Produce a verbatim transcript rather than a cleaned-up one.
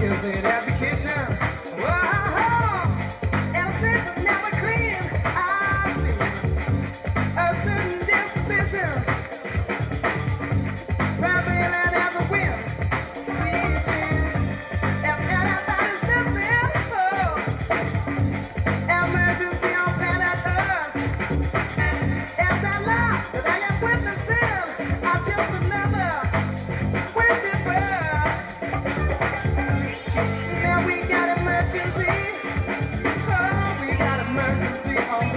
Is it education? Whoa, and since it's never clean, I see a certain disposition, traveling and every wind, speeches. If anybody's listening, oh, emergency on planet Earth. As I lie that I am witnessing, I'm just another wicked bird. Now we got emergency. Oh, we got emergency on